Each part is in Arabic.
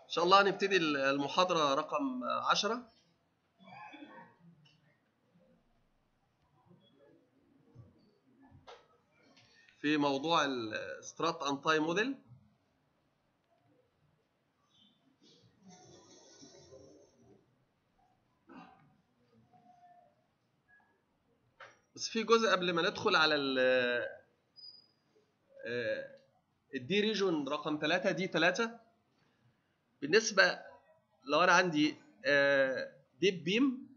إن شاء الله هنبتدي المحاضرة رقم 10 في موضوع السترات أنتاي موديل. بس في جزء قبل ما ندخل على الدي ريجون رقم 3 دي 3. بالنسبة لو أنا عندي ديب بيم،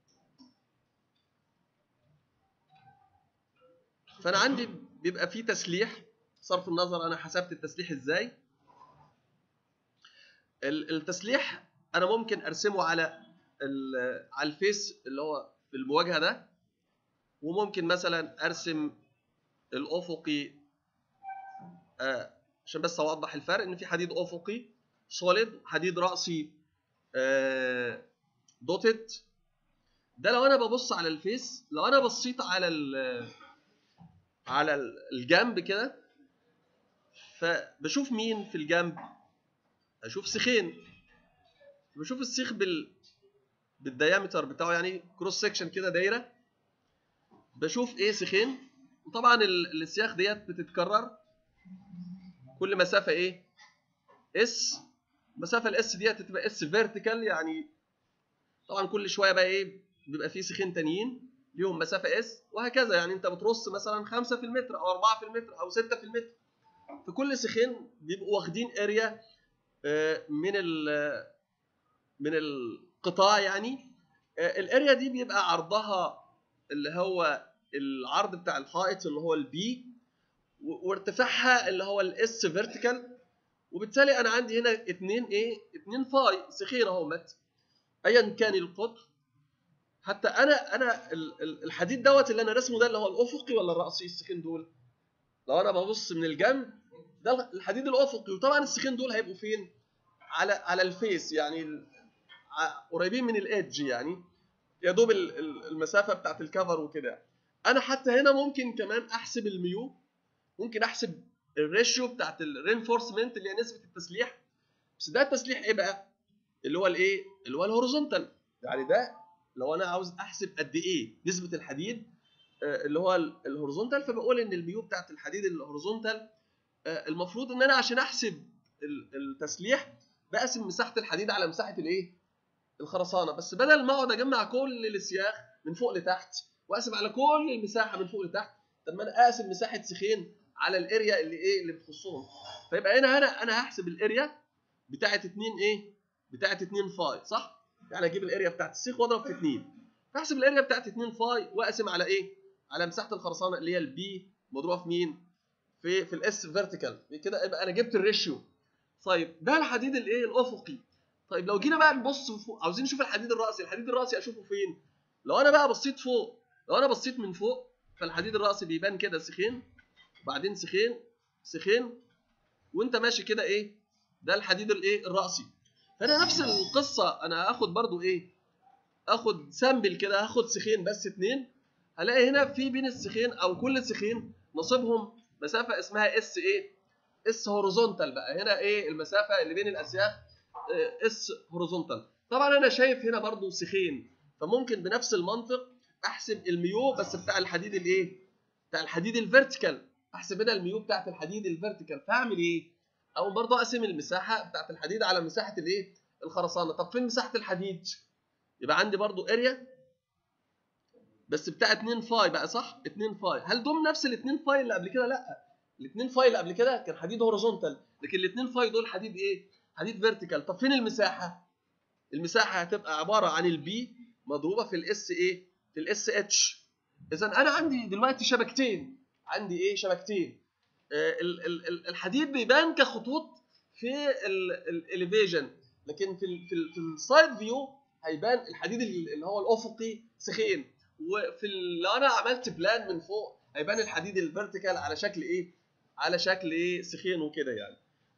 فأنا عندي بيبقى فيه تسليح، صرف النظر أنا حسبت التسليح إزاي. التسليح أنا ممكن أرسمه على الفيس اللي هو في المواجهة ده، وممكن مثلا أرسم الأفقي عشان بس أوضح الفرق، إن في حديد أفقي سوليد، حديد رأسي دوتد. ده لو أنا ببص على الفيس، لو أنا بصيت على الجنب كده، فبشوف مين في الجنب؟ أشوف سيخين. بشوف السيخ بالديامتر بتاعه، يعني كروس سكشن كده دايرة. بشوف إيه؟ سيخين. وطبعا السياخ ديت بتتكرر كل مسافة إيه؟ اس. مسافة الاس ديت تبقى اس فيرتيكال، يعني طبعا كل شويه بقى ايه، بيبقى فيه سيخين تانيين ليهم مسافه اس، وهكذا. يعني انت بترص مثلا 5 في المتر او 4 في المتر او 6 في المتر، في كل سيخين بيبقوا واخدين اريا من القطاع. يعني الاريا دي بيبقى عرضها اللي هو العرض بتاع الحائط اللي هو البي، وارتفاعها اللي هو الاس فيرتيكال. وبالتالي انا عندي هنا 2 فاي سيخين اهمت، ايا كان القطر. حتى انا الحديد دوت اللي انا رسمه ده اللي هو الافقي ولا الراسي؟ السيخين دول لو انا ببص من الجنب، ده الحديد الافقي. وطبعا السيخين دول هيبقوا فين؟ على الفيس، يعني قريبين من الايدج، يعني يا دوب المسافه بتاعت الكفر وكده. انا حتى هنا ممكن كمان احسب الميو، ممكن احسب الريشيو بتاعت الرينفورسمنت اللي هي نسبه التسليح. بس ده التسليح ايه بقى؟ اللي هو الايه؟ اللي هو الهوريزونتال. يعني ده لو انا عاوز احسب قد ايه نسبه الحديد اللي هو الهوريزونتال، فبقول ان الميو بتاعت الحديد الهوريزونتال المفروض ان انا عشان احسب التسليح بقسم مساحه الحديد على مساحه الايه؟ الخرسانه. بس بدل ما اقعد اجمع كل السياخ من فوق لتحت واقسم على كل المساحه من فوق لتحت، طب ما انا اقسم مساحه سيخين على الاريا اللي ايه؟ اللي بتخصهم. فيبقى هنا انا هحسب الاريا بتاعت 2 بتاعت 2 فاي، صح؟ يعني اجيب الاريا بتاعت السيخ واضرب في 2، فاحسب الاريا بتاعت 2 فاي واقسم على ايه؟ على مساحه الخرسانه اللي هي البي مضروبه في مين؟ في الاس فيرتيكال. كده يبقى انا جبت الريشيو. طيب ده الحديد الايه؟ الافقي. طيب لو جينا بقى نبص فوق، عاوزين نشوف الحديد الراسي. الحديد الراسي اشوفه فين؟ لو انا بقى بصيت فوق، لو انا بصيت من فوق، فالحديد الراسي بيبان كده سيخين، وبعدين سيخين، سيخين، وانت ماشي كده ايه؟ ده الحديد الايه؟ الراسي. فانا نفس القصه، انا هاخد برضو ايه؟ اخد سامبل كده، هاخد سيخين بس 2. هلاقي هنا في بين السيخين او كل سيخين نصيبهم مسافه اسمها اس ايه؟ اس هوريزونتال. بقى هنا ايه المسافه اللي بين الاسياخ؟ اس هوريزونتال. طبعا انا شايف هنا برضو سيخين، فممكن بنفس المنطق احسب الميو بس بتاع الحديد الايه؟ بتاع الحديد الفيرتيكال. احسب هنا الميو بتاعت الحديد الفيرتيكال. فاعمل ايه؟ او برضو اقسم المساحه بتاعت الحديد على مساحه الايه؟ الخرسانه. طب فين مساحه الحديد؟ يبقى عندي برضو اريا بس بتاع 2 فاي بقى، صح؟ 2 فاي. هل دول نفس ال 2 فاي اللي قبل كده؟ لا، ال 2 فاي اللي قبل كده كان حديد هوريزونتال، لكن ال 2 فاي دول حديد ايه؟ حديد فيرتيكال. طب فين المساحه؟ المساحه هتبقى عباره عن البي مضروبه في الاس ايه؟ في الاس اتش. اذا انا عندي دلوقتي شبكتين. عندي ايه؟ شبكتين. الحديد بيبان كخطوط في الاليفيجن، لكن في السايد فيو هيبان الحديد اللي هو الافقي سخين. لو انا عملت بلان من فوق هيبان الحديد الفيرتيكال على شكل ايه؟ على شكل ايه؟ سخين وكده يعني.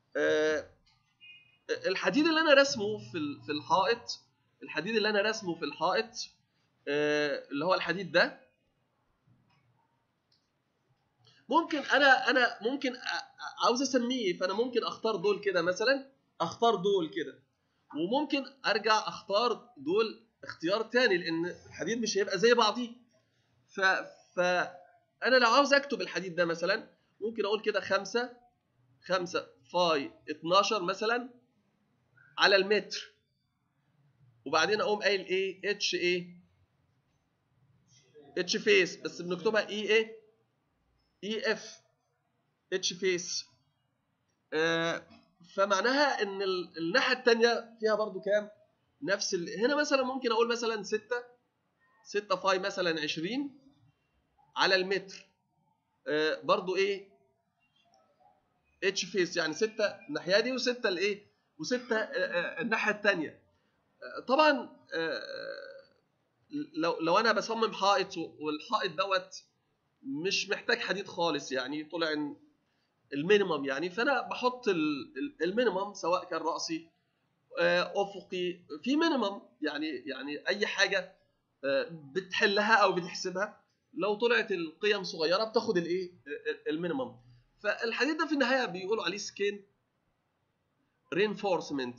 الحديد اللي انا رسمه في الحائط، الحديد اللي انا رسمه في الحائط اللي هو الحديد ده، ممكن انا ممكن عاوز اسميه، فانا ممكن اختار دول كده مثلا، اختار دول كده، وممكن ارجع اختار دول اختيار تاني، لان الحديد مش هيبقى زي بعضيه. فانا لو عاوز اكتب الحديد ده مثلا، ممكن اقول كده 5 فاي 12 مثلا على المتر، وبعدين اقوم قايل ايه اتش فيس، بس بنكتبها اي اف اتش فيس. فمعناها ان الناحيه الثانيه فيها برضو كام؟ نفس هنا مثلا ممكن اقول مثلا 6 فاي مثلا 20 على المتر، برضو اتش فيس، يعني 6 الناحيه دي و6 و6 الناحيه الثانيه. طبعا لو انا بصمم حائط والحائط دوت مش محتاج حديد خالص، يعني طلع المينيمم يعني، فانا بحط المينيمم سواء كان راسي افقي في مينيمم، يعني اي حاجه بتحلها او بتحسبها، لو طلعت القيم صغيره بتاخد المينيمم. فالحديد ده في النهايه بيقولوا عليه سكين رينفورسمنت،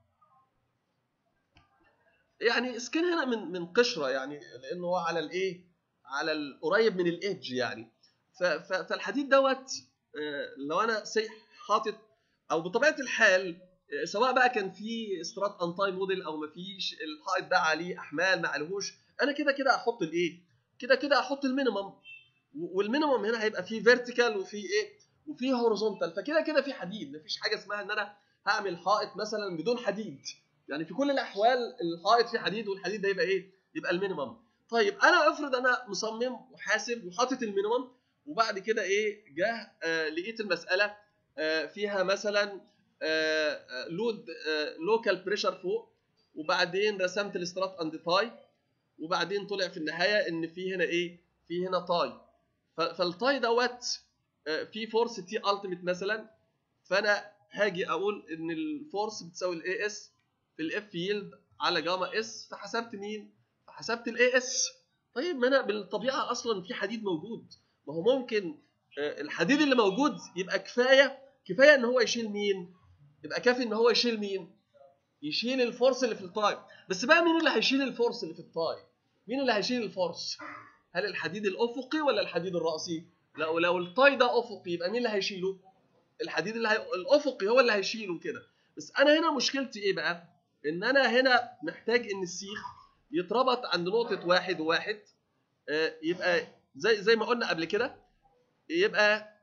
يعني سكين هنا من قشره، يعني لانه هو على القريب من الايدج يعني. فالحديد دوت لو انا حاطط، او بطبيعه الحال سواء بقى كان في استرات انتاي موديل او ما فيش، الحائط ده عليه احمال ما عليهوش، انا كده احط كده احط المينيمم، والمينيمم هنا هيبقى فيه فيرتيكال وفيه هوريزونتال، فكده في حديد. مفيش حاجه اسمها ان انا هعمل حائط مثلا بدون حديد، يعني في كل الاحوال الحائط فيه حديد، والحديد ده يبقى المينيمم. طيب انا افرض انا مصمم وحاسب وحاطط المينيمم، وبعد كده جه لقيت المساله فيها مثلا لود لوكال بريشر فوق، وبعدين رسمت الاسترات اند تاي، وبعدين طلع في النهايه ان في هنا في هنا تاي. فالتاي دوت في فورس تي التيميت مثلا، فانا هاجي اقول ان الفورس بتساوي الاي اس في الاف يلد على جاما اس، فحسبت مين؟ فحسبت الاي اس. طيب ما انا بالطبيعه اصلا في حديد موجود، ما هو ممكن الحديد اللي موجود يبقى كفايه ان هو يشيل مين؟ يبقى كافي ان هو يشيل مين؟ يشيل الفورس اللي في التاي. بس بقى مين اللي هيشيل الفورس اللي في التاي؟ مين اللي هيشيل الفورس؟ هل الحديد الافقي ولا الحديد الراسي؟ لو التاي ده افقي يبقى مين اللي هيشيله؟ الحديد الافقي هو اللي هيشيله كده. بس انا هنا مشكلتي ايه بقى؟ ان انا هنا محتاج ان السيخ يتربط عند نقطه 1 و1، يبقى زي ما قلنا قبل كده، يبقى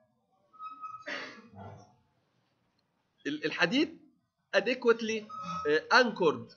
الحديد adequately anchored،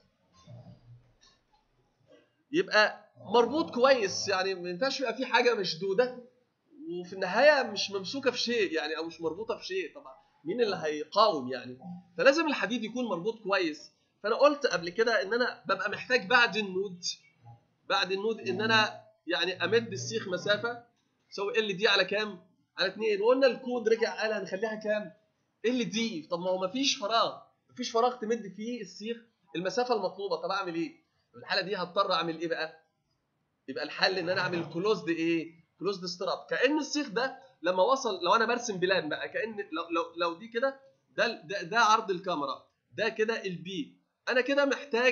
يبقى مربوط كويس، يعني ما ينفعش يبقى في حاجه مشدوده وفي النهايه مش ممسوكه في شيء يعني، او مش مربوطه في شيء. طبعا مين اللي هيقاوم يعني؟ فلازم الحديد يكون مربوط كويس. فانا قلت قبل كده ان انا ببقى محتاج بعد النود ان انا يعني امد السيخ مسافه تساوي ال دي على كام؟ على 2. وقلنا الكود رجع قال هنخليها كام؟ ال دي. طب ما هو مفيش فراغ تمد فيه السيخ المسافه المطلوبه. طب اعمل ايه؟ في الحاله دي هضطر اعمل ايه بقى؟ يبقى الحل ان انا اعمل كلوزد ستراب. كأن السيخ ده لما وصل، لو انا برسم بلان بقى، كأن لو دي كده، ده عرض الكاميرا، ده كده البي. انا كده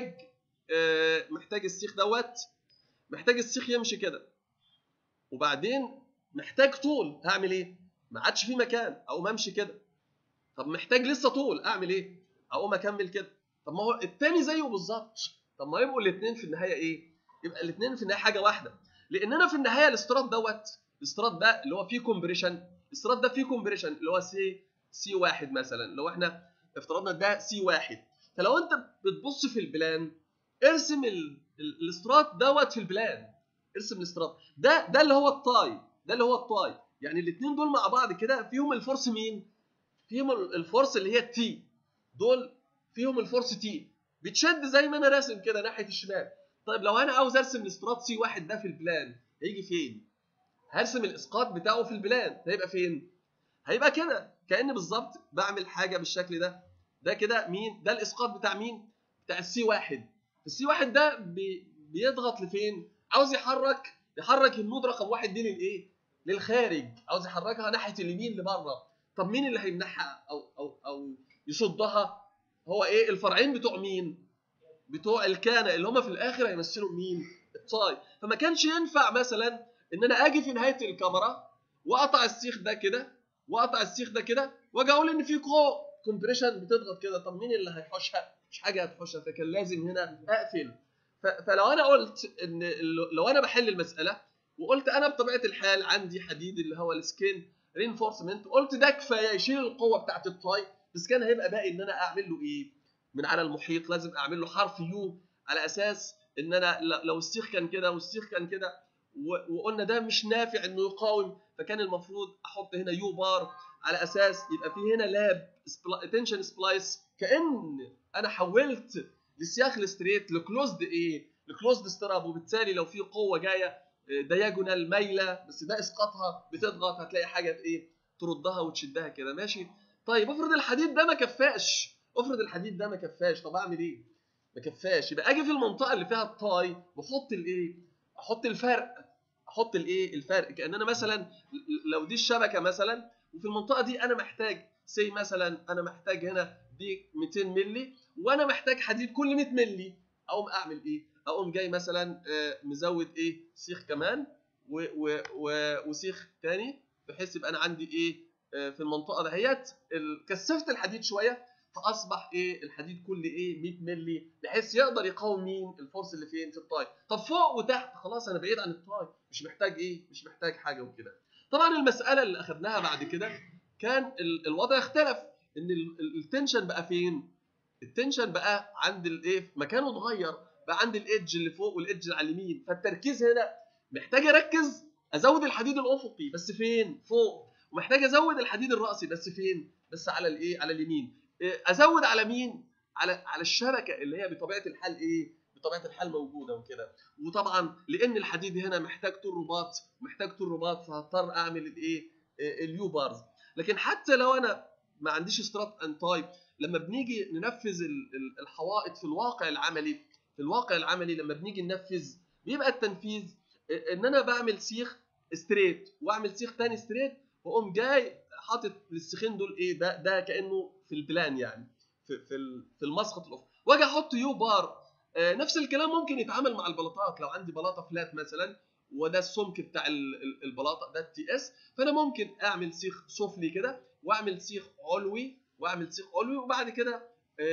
محتاج السيخ دوت، محتاج السيخ يمشي كده، وبعدين محتاج طول. هعمل ايه؟ ما عادش في مكان، اقوم امشي كده. طب محتاج لسه طول، اعمل ايه؟ اقوم اكمل كده. طب ما هو الثاني زيه بالظبط. طب ما يبقوا الاثنين في النهايه يبقى الاثنين في النهايه حاجه واحده، لاننا في النهايه الاستراد ده اللي هو فيه كومبريشن، الاستراد ده فيه كومبريشن اللي هو سي 1 مثلا، لو احنا افترضنا ده سي 1. فلو انت بتبص في البلان، ارسم الاستراد دوت في البلان، ارسم الاستراد ده اللي هو الطاي، يعني الاثنين دول مع بعض كده فيهم الفورس مين؟ فيهم الفورس اللي هي التي، دول فيهم الفورس تي بتشد زي ما انا راسم كده ناحيه الشمال. طيب لو انا عاوز ارسم الاسترات سي 1 ده في البلان، هيجي فين؟ هرسم الاسقاط بتاعه في البلان، هيبقى فين؟ هيبقى كده، كأن بالظبط بعمل حاجه بالشكل ده كده. مين ده الاسقاط بتاع مين؟ بتاع السي 1. السي 1 ده بيضغط لفين؟ عاوز يحرك النود رقم 1 دي للخارج، عاوز يحركها ناحيه اليمين لبره. طب مين اللي هيمنعها او يصدها؟ هو ايه الفرعين بتوع مين؟ بتوع الكانه اللي هم في الاخر هيمثلوا مين؟ التاي. فما كانش ينفع مثلا ان انا اجي في نهايه الكاميرا واقطع السيخ ده كده واقطع السيخ ده كده واجي اقول ان في كومبريشن بتضغط كده. طب مين اللي هيحوشها؟ مش حاجه هتحوشها، فكان لازم هنا اقفل. فلو انا قلت ان لو انا بحل المساله وقلت انا بطبيعه الحال عندي حديد اللي هو السكين رينفورسمنت، قلت ده كفايه يشيل القوه بتاعت التاي، بس كان هيبقى باقي ان انا اعمل له ايه؟ من على المحيط لازم اعمل له حرف يو، على اساس ان انا لو السيخ كان كده والسيخ كان كده وقلنا ده مش نافع انه يقاوم، فكان المفروض احط هنا يو بار على اساس يبقى في هنا لاب تنشن سبلايس، كان انا حولت للسياخ الستريت لكلوزد ايه؟ لكلوزد ستراب، وبالتالي لو في قوه جايه دياجونال مايله بس ده اسقاطها بتضغط هتلاقي حاجه ايه؟ تردها وتشدها كده. ماشي. طيب افرض الحديد ده ما كفاش، افرض الحديد ده ما كفاش، طب اعمل ايه؟ ما كفاش، يبقى اجي في المنطقه اللي فيها التاي واحط الايه؟ احط الفرق، احط الايه؟ الفرق. كان انا مثلا لو دي الشبكه مثلا وفي المنطقه دي انا محتاج سي مثلا انا محتاج هنا دي 200 مللي وانا محتاج حديد كل 100 مللي، اقوم اعمل ايه؟ اقوم جاي مثلا مزود ايه؟ سيخ كمان وسيخ تاني، بحيث يبقى انا عندي ايه في المنطقه دهيت كثفت الحديد شويه، فاصبح ايه؟ الحديد كل ايه؟ 100 مللي، بحيث يقدر يقاوم مين؟ الفورس اللي فين؟ في التاي. طب فوق وتحت خلاص انا بعيد عن التاي، مش محتاج ايه؟ مش محتاج حاجه وكده. طبعا المساله اللي اخذناها بعد كده كان الوضع اختلف، ان التنشن بقى فين؟ التنشن بقى عند الايه؟ مكانه اتغير، بقى عند الايدج اللي فوق والايدج اللي على اليمين، فالتركيز هنا محتاج اركز ازود الحديد الافقي بس فين؟ فوق. ومحتاج ازود الحديد الراسي بس فين؟ بس على الايه؟ على اليمين. ازود على مين؟ على الشبكه اللي هي بطبيعه الحال ايه؟ بطبيعه الحال موجوده وكده. وطبعا لان الحديد هنا محتاج طول رباط، محتاج طول رباط، فهضطر اعمل الايه؟ اليو بارز. لكن حتى لو انا ما عنديش سترات اند تايب، لما بنيجي ننفذ الحوائط في الواقع العملي، في الواقع العملي لما بنيجي ننفذ بيبقى التنفيذ ان انا بعمل سيخ ستريت واعمل سيخ تاني ستريت واقوم جاي حاطط للسيخين دول ايه؟ ده كانه في البلان يعني في المسقط الافقي، واجي احط يو بار. نفس الكلام ممكن يتعامل مع البلاطات. لو عندي بلاطه فلات مثلا وده السمك بتاع البلاطه ده التي اس، فانا ممكن اعمل سيخ سفلي كده واعمل سيخ علوي واعمل سيخ علوي، وبعد كده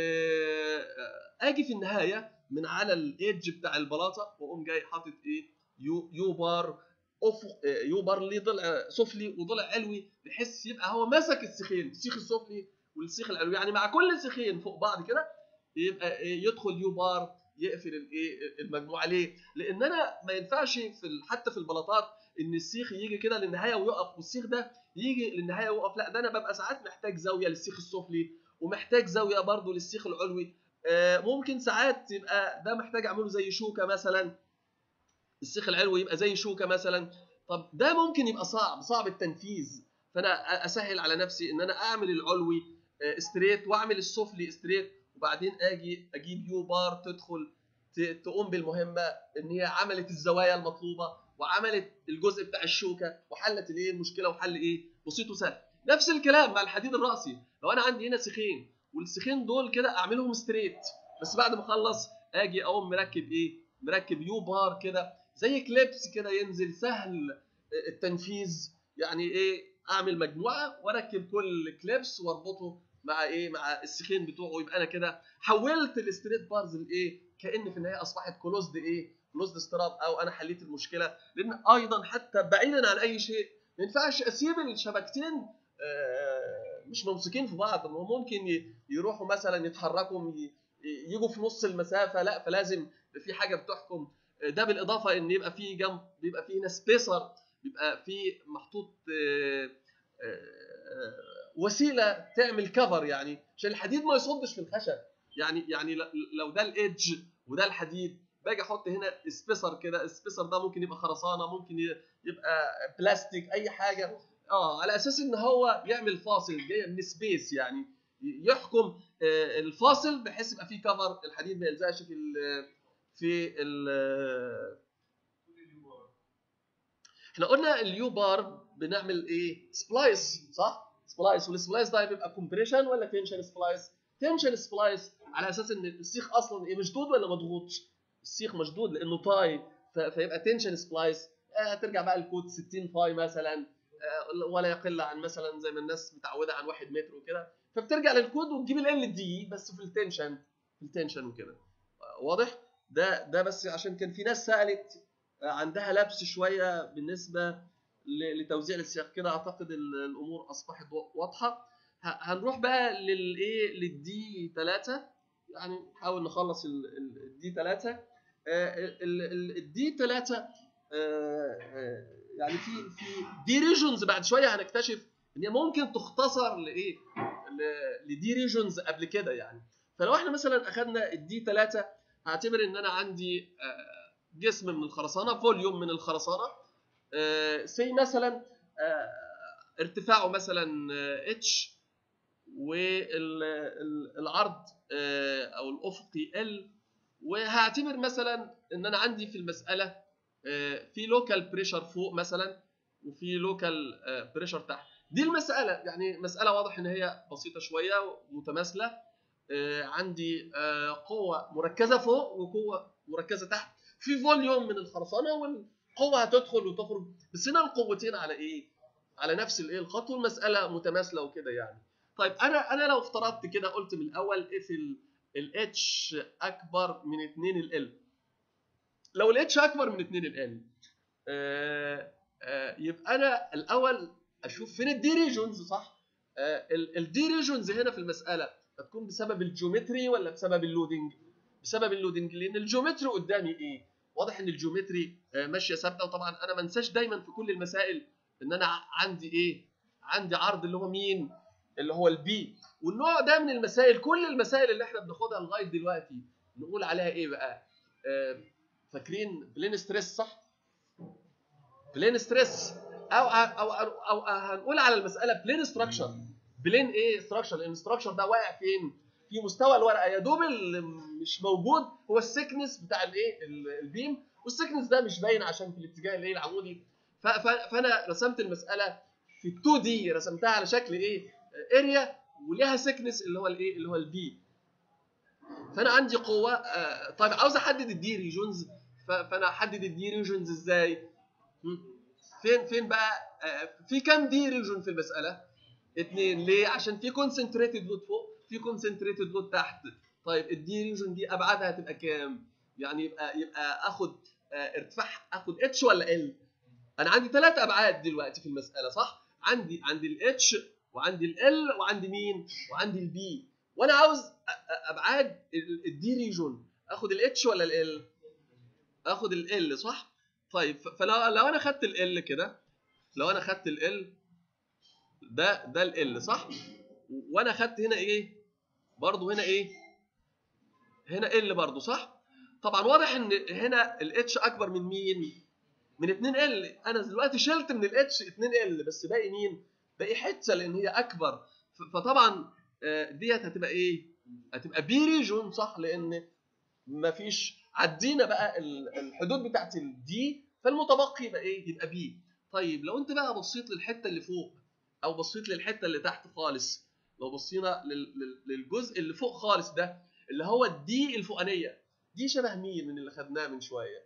اجي في النهايه من على الايدج بتاع البلاطه واقوم جاي حاطط ايه؟ يو بار افق، يو بار ليه ضلع سفلي وضلع علوي، بحيث يبقى هو ماسك السيخين، السيخ السفلي والسيخ العلوي، يعني مع كل سيخين فوق بعض كده يبقى يدخل يو بار يقفل الايه؟ المجموعه. ليه؟ لان انا ما ينفعش حتى في البلاطات ان السيخ يجي كده للنهايه ويقف والسيخ ده يجي للنهايه ويقف، لا ده انا ببقى ساعات محتاج زاويه للسيخ السفلي ومحتاج زاويه برضو للسيخ العلوي. ممكن ساعات يبقى ده محتاج اعمله زي شوكه مثلا، السيخ العلوي يبقى زي شوكه مثلا. طب ده ممكن يبقى صعب التنفيذ، فانا اسهل على نفسي ان انا اعمل العلوي ستريت واعمل السفلي ستريت، وبعدين اجي اجيب يو بار تدخل تقوم بالمهمه ان هي عملت الزوايا المطلوبه وعملت الجزء بتاع الشوكه وحلت الايه؟ المشكله وحل ايه؟ بسيط وسهل. نفس الكلام مع الحديد الراسي، لو انا عندي هنا سيخين والسيخين دول كده اعملهم ستريت، بس بعد ما اخلص اجي اقوم مركب ايه؟ مركب يو بار كده زي كليبس كده ينزل سهل التنفيذ. يعني ايه؟ اعمل مجموعه واركب كل كليبس واربطه مع ايه؟ مع السيخين بتوعه، يبقى انا كده حولت الستريت بارز لايه؟ كان في النهايه اصبحت كلوزد ايه؟ كلوزد ستراب، او انا حليت المشكله. لان ايضا حتى بعيدا عن اي شيء ما ينفعش اسيب الشبكتين مش ممسكين في بعض، ممكن يروحوا مثلا يتحركوا يجوا في نص المسافه، لا فلازم في حاجه بتحكم ده. بالاضافه ان يبقى في جنب، بيبقى في هنا سبيسر، بيبقى في محطوط وسيله تعمل كفر، يعني عشان الحديد ما يصدش في الخشب. يعني لو ده الايدج وده الحديد، باجي احط هنا سبيسر كده، السبيسر ده ممكن يبقى خرسانه، ممكن يبقى بلاستيك، اي حاجه، على اساس ان هو يعمل فاصل جاي من سبيس، يعني يحكم الفاصل بحيث يبقى فيه كفر، الحديد ما يلزقش في احنا قلنا اليو بار بنعمل ايه؟ سبلايس، صح؟ سبلايس، والسبلايس ده بيبقى كومبريشن ولا تنشن سبلايس؟ تنشن سبلايس على اساس ان السيخ اصلا ايه، مشدود ولا مضغوط؟ السيخ مشدود لانه تاي، فيبقى تنشن سبلايس. هترجع بقى الكود 60 فاي مثلا، ولا يقل عن مثلا زي ما الناس متعوده عن 1 متر وكده، فبترجع للكود وتجيب ال دي بس في التنشن، وكده. واضح؟ ده بس عشان كان في ناس سالت عندها لبس شويه بالنسبه لتوزيع السياق كده. اعتقد الامور اصبحت واضحه. هنروح بقى للايه، للدي 3. يعني نحاول نخلص الدي 3. الدي 3 يعني في دي ريجونز بعد شويه هنكتشف ان هي ممكن تختصر لايه، لدي ريجونز قبل كده يعني. فلو احنا مثلا اخذنا الدي 3، هعتبر ان انا عندي جسم من الخرسانه، فوليوم من الخرسانه، سي مثلا ارتفاعه مثلا اتش، والعرض او الافقي ال. وهعتبر مثلا ان انا عندي في المساله في لوكال بريشر فوق مثلا، وفي لوكال بريشر تحت. دي المساله يعني مساله واضح ان هي بسيطه شويه ومتماثله. عندي قوه مركزه فوق وقوه مركزه تحت في فوليوم من الخرسانه، والقوه هتدخل وتخرج، بس هنا القوتين على ايه، على نفس الايه الخط، والمساله متماثله وكده يعني. طيب انا لو افترضت كده، قلت من الاول اف الاتش اكبر من 2 ال، لو الاتش اكبر من 2 ال يبقى انا الاول اشوف فين الدي ريجونز، صح؟ الدي ريجونز هنا في المساله هتكون بسبب الجيومتري ولا بسبب اللودنج؟ بسبب اللودنج، لان الجيومتري قدامي ايه، واضح ان الجيومتري ماشيه ثابته. وطبعا انا ما انساش دايما في كل المسائل ان انا عندي ايه، عندي عرض اللي هو مين، اللي هو البي. والنوع ده من المسائل، كل المسائل اللي احنا بناخدها لغايه دلوقتي نقول عليها ايه بقى؟ فاكرين بلين ستريس، صح؟ بلين ستريس، او هنقول على المساله بلين ستراكشر. بلين ايه ستراكشر؟ لان الستراكشر ده واقع فين؟ في مستوى الورقه، يا دوب اللي مش موجود هو السكنس بتاع الايه، البيم، والسكنس ده مش باين عشان في الاتجاه الايه العمودي. فانا رسمت المساله في 2 دي، رسمتها على شكل ايه، اريا وليها سكنس اللي هو الايه، اللي هو البي. فانا عندي قوه. طيب عاوز احدد الدي ريجونز، فانا احدد الدي ريجونز ازاي؟ فين بقى؟ في كام دي ريجون في المساله؟ 2. ليه؟ عشان في كونسنتريتد لود فوق، في كونسنتريتد لود تحت. طيب الدي ريجون دي ابعادها هتبقى كام؟ يعني يبقى اخد ارتفاع، اخد اتش ولا ال؟ انا عندي 3 ابعاد دلوقتي في المساله، صح؟ عندي الاتش، وعندي ال، وعندي مين؟ وعندي البي. وانا عاوز ابعاد الدي ريجون، اخد الاتش ولا ال؟ اخد ال، صح؟ طيب فلو انا خدت ال كده، لو انا خدت ال ده ال، صح؟ وانا خدت هنا ايه برضو، هنا ايه، هنا ال برضو، صح؟ طبعا واضح ان هنا الاتش اكبر من مين، من 2 ال. انا دلوقتي شلت من الاتش 2 ال، بس باقي مين، باقي حته لان هي اكبر. فطبعا ديت هتبقى ايه، هتبقى بي ريجون، صح؟ لان مفيش، عدينا بقى الحدود بتاعت الدي، فالمتبقي يبقى ايه، يبقى بي. طيب لو انت بقى بصيت للحته اللي فوق، او بصيت للحته اللي تحت خالص، لو بصينا للجزء اللي فوق خالص ده، اللي هو الدي الفوقانيه، دي شبه مين من اللي خدناه من شويه؟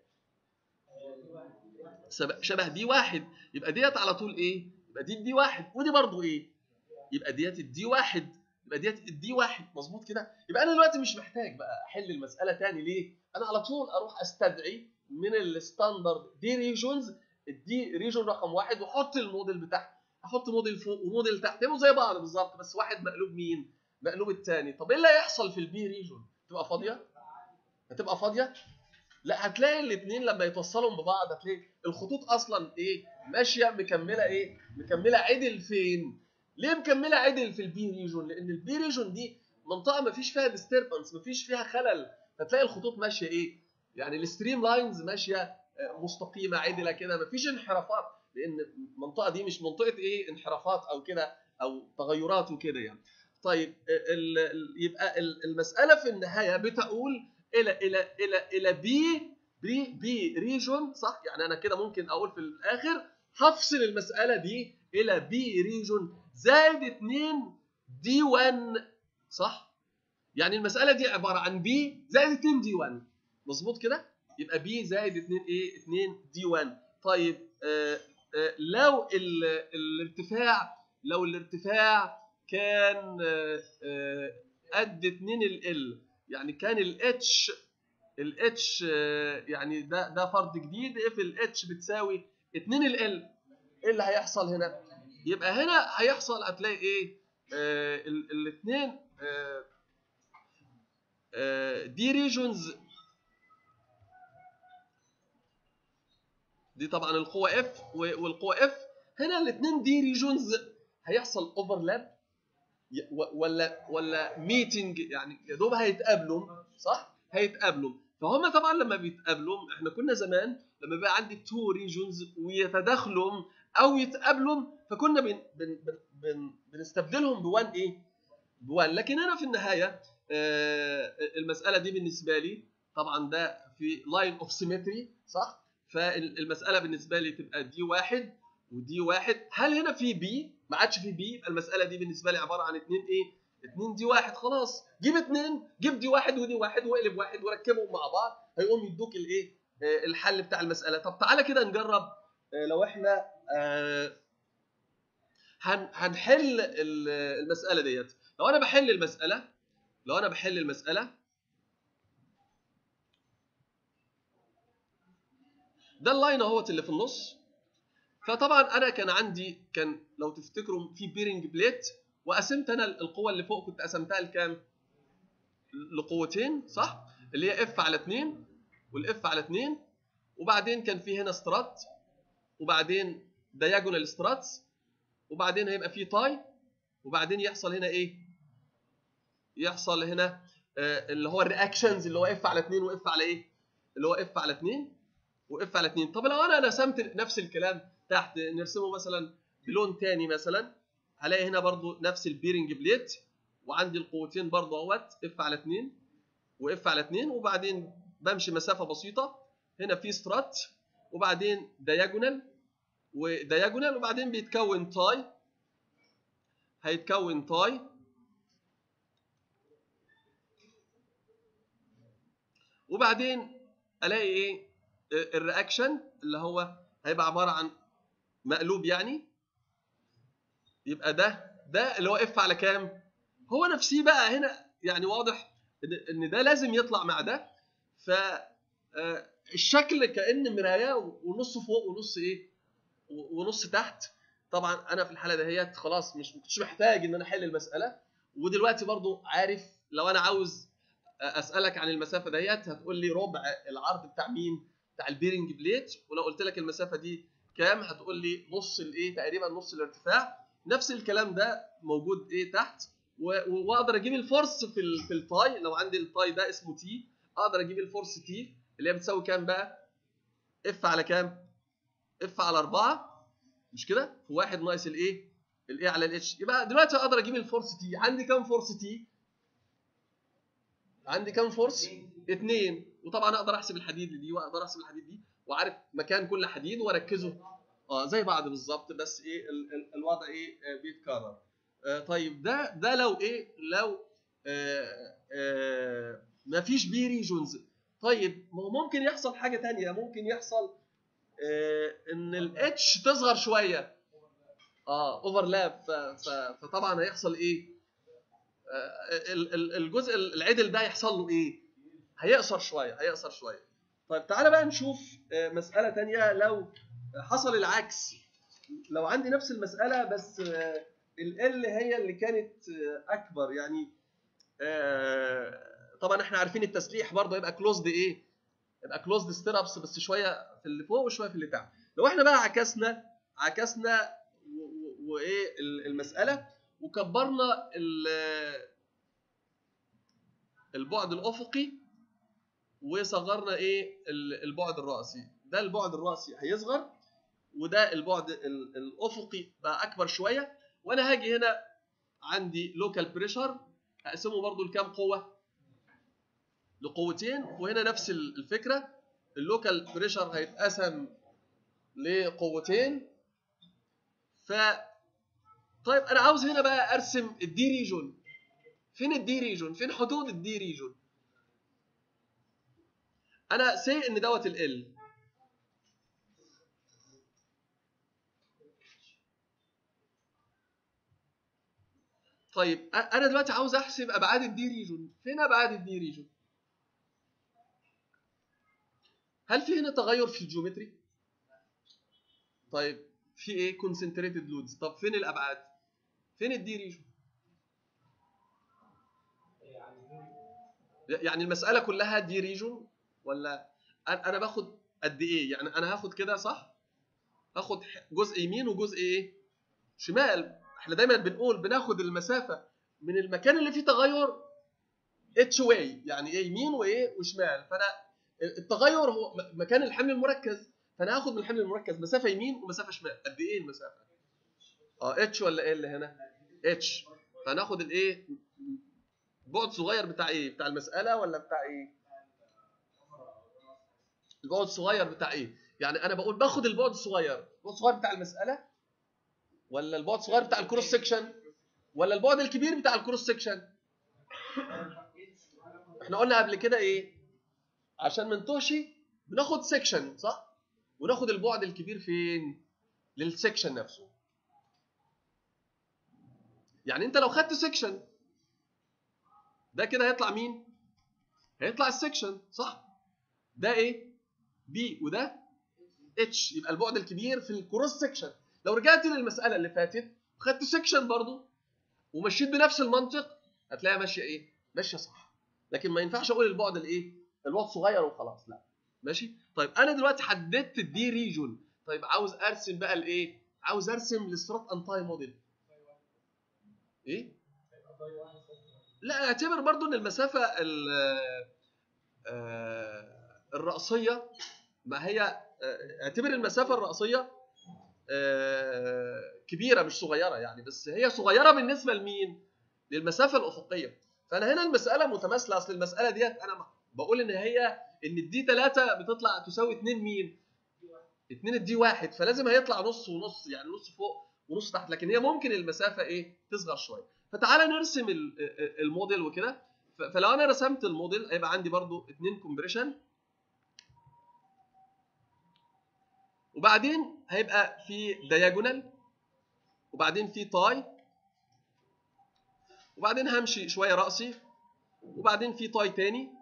شبه دي 1. يبقى ديت على طول ايه، يبقى دي الدي 1، ودي برضو ايه، يبقى ديت الدي 1، يبقى ديت الدي 1. مظبوط كده؟ يبقى انا دلوقتي مش محتاج بقى احل المساله تاني. ليه؟ انا على طول اروح استدعي من الستاندرد دي ريجونز، الدي ريجون رقم 1، واحط الموديل بتاعها، احط موديل فوق وموديل تحت، يبقوا زي بعض بالظبط، بس واحد مقلوب مين، مقلوب الثاني. طب ايه اللي هيحصل في البي ريجون؟ تبقى فاضيه، هتبقى فاضيه. لا، هتلاقي الاثنين لما يتوصلوا ببعض هتلاقي الخطوط اصلا ايه، ماشيه مكمله ايه، مكمله عدل. فين؟ ليه مكمله عدل في البي ريجون؟ لان البي ريجون دي منطقه ما فيش فيها ديستربنس، ما فيش فيها خلل، فتلاقي الخطوط ماشيه ايه، يعني الستريم لاينز ماشيه مستقيمه عدله كده، ما فيش انحرافات، لان المنطقه دي مش منطقه ايه، انحرافات او كده او تغيرات وكده يعني. طيب يبقى المساله في النهايه بتقول الى بي ريجون، صح؟ يعني انا كده ممكن اقول في الاخر هفصل المساله دي الى بي ريجون زائد 2 دي 1، صح؟ يعني المساله دي عباره عن بي زائد 2 دي 1. مظبوط كده؟ يبقى بي زائد 2 ايه؟ 2 دي 1. طيب لو الارتفاع كان قد 2 ال، يعني كان الاتش يعني ده فرض جديد. اف الاتش بتساوي 2 ال، ايه اللي هيحصل هنا؟ يبقى هنا هيحصل هتلاقي ايه؟ الاثنين دي ريجونز، دي طبعا القوه اف والقوه اف. هنا الاثنين دي ريجونز هيحصل اوفرلاب ولا ميتنج، يعني يا دوب هيتقابلوا، صح؟ هيتقابلوا. فهم طبعا لما بيتقابلوا، احنا كنا زمان لما بقى عندي تو ريجونز ويتداخلوا او يتقابلوا فكنا بنستبدلهم ب1 ايه؟ ب1. لكن انا في النهايه المساله دي بالنسبه لي طبعا ده في لاين اوف سيمتري، صح؟ فالمساله بالنسبه لي تبقى دي واحد ودي واحد. هل هنا في بي؟ ما عادش في بي. يبقى المساله دي بالنسبه لي عباره عن 2 ايه؟ 2 دي واحد. خلاص جيب 2، جيب دي واحد ودي واحد واقلب واحد وركبهم مع بعض، هيقوم يدوك الايه؟ الحل بتاع المساله. طب تعالى كده نجرب. لو احنا هنحل المساله ديت. لو انا بحل المساله ده اللاين اهوت اللي في النص. فطبعا انا كان عندي، لو تفتكروا في بيرنج بليت، وقسمت انا القوه اللي فوق كنت قسمتها لكام؟ لقوتين، صح؟ اللي هي اف على 2 والاف على 2. وبعدين كان في هنا سترات، وبعدين دايجونال ستراتس، وبعدين هيبقى في تاي، وبعدين يحصل هنا ايه؟ يحصل هنا اللي هو الرياكشنز اللي هو اف على 2 واف على ايه؟ اللي هو اف على 2 واف على 2. طب لو انا رسمت نفس الكلام تحت، نرسمه مثلا بلون تاني مثلا، هلاقي هنا برضو نفس البيرنج بليت، وعندي القوتين برضو اهوت اف على 2 واف على 2. وبعدين بمشي مسافه بسيطه، هنا في سترات، وبعدين دايجونال ودايجونال، وبعدين بيتكون تاي، هيتكون تاي. وبعدين الاقي ايه؟ الرياكشن اللي هو هيبقى عباره عن مقلوب يعني. يبقى ده اللي هو اف على كام؟ هو نفسيه بقى هنا، يعني واضح ان ده لازم يطلع مع ده. ف الشكل كأن مرايه، ونص فوق ونص ايه؟ ونص تحت. طبعا انا في الحاله دهيت خلاص مش كنتش محتاج ان انا احل المساله. ودلوقتي برضو عارف لو انا عاوز اسالك عن المسافه ديت هتقول لي ربع العرض بتاع مين؟ بتاع البيرنج بليت. ولو قلت لك المسافه دي كام هتقول لي نص الايه؟ تقريبا نص الارتفاع. نفس الكلام ده موجود ايه تحت. واقدر اجيب الفورس في التاي. لو عندي التاي ده اسمه تي، اقدر اجيب الفورس تي اللي هي بتساوي كام بقى؟ اف على كام؟ اف على 4، مش كده؟ في 1 ناقص الايه؟ الايه على الاتش. يبقى دلوقتي اقدر اجيب الفورس تي. عندي كام فورس تي؟ عندي كام فورس؟ 2. وطبعا اقدر احسب الحديد دي واقدر احسب الحديد دي، وعارف مكان كل حديد واركزه زي بعض بالظبط، بس ايه الوضع ايه؟ بيتكرر. طيب ده لو ايه؟ لو ما فيش بي ريجونز. طيب ما هو ممكن يحصل حاجه ثانيه. ممكن يحصل ان الاتش تصغر شويه، اوفرلاب. فطبعا هيحصل ايه؟ الجزء العدل ده هيحصل له ايه؟ هيقصر شويه. طيب تعالى بقى نشوف مساله ثانيه. لو حصل العكس، لو عندي نفس المساله بس ال هي اللي كانت اكبر، يعني طبعا احنا عارفين التسليح برضه يبقى كلوزد ايه؟ يبقى كلوزد ستيرابس، بس شويه في اللي فوق وشويه في اللي تحت. لو احنا بقى عكسنا وايه المساله، وكبرنا البعد الافقي وصغرنا ايه؟ البعد الراسي. ده البعد الراسي هيصغر، وده البعد الافقي بقى اكبر شويه. وانا هاجي هنا عندي لوكال بريشر هقسمه برضو لكام قوه؟ لقوتين. وهنا نفس الفكره، اللوكال بريشر هيتقسم لقوتين. ف طيب انا عاوز هنا بقى ارسم الدي ريجون. فين الدي ريجون؟ فين حدود الدي ريجون؟ انا سي ان دوت ال. طيب انا دلوقتي عاوز احسب ابعاد الدي ريجون. فين ابعاد الدي ريجون؟ هل في هنا تغير في الجيومتري؟ طيب في ايه؟ كونسنتريتد لودز. طب فين الابعاد؟ فين الدي ريجون؟ يعني المساله كلها دي ريجون ولا انا باخد قد ايه؟ يعني انا هاخد كده صح؟ هاخد جزء يمين وجزء ايه؟ شمال. احنا دايما بنقول بناخد المسافه من المكان اللي فيه تغير اتش واي، يعني ايه يمين وايه وشمال. فانا التغير هو مكان الحمل المركز، فانا هاخد من الحمل المركز مسافه يمين ومسافه شمال. قد ايه المسافه؟ اتش ولا ايه اللي هنا؟ اتش. فناخد الايه؟ بعد صغير بتاع ايه؟ بتاع المساله ولا بتاع ايه؟ البعد الصغير بتاع ايه؟ يعني انا بقول باخد البعد الصغير، البعد الصغير بتاع المساله ولا البعد الصغير بتاع الكروس سكشن ولا البعد الكبير بتاع الكروس سكشن؟ احنا قلنا قبل كده ايه؟ عشان ما نتوهش بناخد سكشن صح؟ وناخد البعد الكبير فين؟ للسكشن نفسه. يعني انت لو خدت سكشن ده كده هيطلع مين؟ هيطلع السكشن صح؟ ده ايه؟ بي وده اتش. يبقى البعد الكبير في الكروس سكشن. لو رجعت للمساله اللي فاتت وخدت سكشن برضو ومشيت بنفس المنطق هتلاقيها ماشيه ايه؟ ماشيه صح. لكن ما ينفعش اقول البعد الايه؟ البعد صغير وخلاص، لا. ماشي؟ طيب انا دلوقتي حددت الدي ريجون. طيب عاوز ارسم بقى الايه؟ عاوز ارسم السترات انتاي موديل. ايه؟ لا اعتبر برضو ان المسافه الرأسيه، ما هي اعتبر المسافه الرأسيه كبيره مش صغيره يعني، بس هي صغيره بالنسبه لمين؟ للمسافه الافقيه. فانا هنا المساله متماثله. اصل المساله ديت انا بقول ان هي ان الدي 3 بتطلع تساوي 2 مين؟ 2 الدي 1، فلازم هيطلع نص ونص، يعني نص فوق ونص تحت. لكن هي ممكن المسافه ايه؟ تصغر شويه. فتعالى نرسم الموديل وكده. فلو انا رسمت الموديل هيبقى عندي برضو 2 كومبريشن، وبعدين هيبقى في دياجونال، وبعدين في تاي، وبعدين همشي شويه راسي، وبعدين في تاي تاني،